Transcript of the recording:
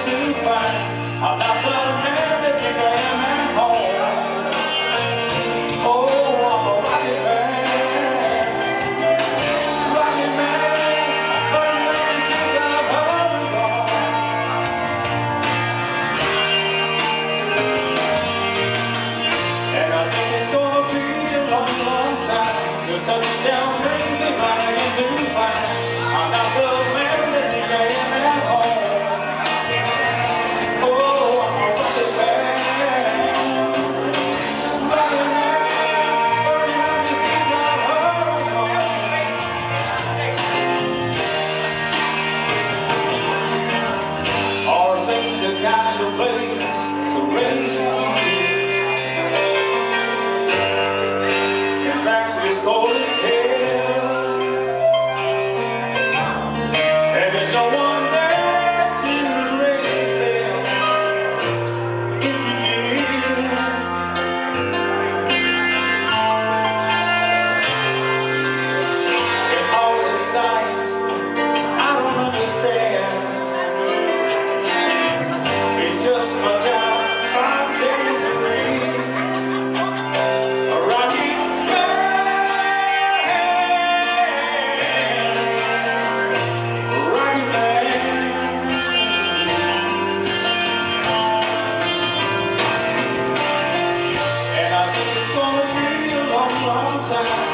to find I'm not the man that you am at home. Oh, I'm a rocket man, burning up the streets of Oregon. And I think it's gonna be a long, long time till touchdown brings me back again to find I'm not the man that you am at home. Oh, I'm a rocket man, burning up the streets of Oregon. Ours ain't the kind of place to raise your kids. In fact, it's cold as hell, and there's no one there to raise them if you did. And all the science I don't understand. It's just my job 5 days a week. A rocket man, a rocket man. And I think it's gonna be a long, long time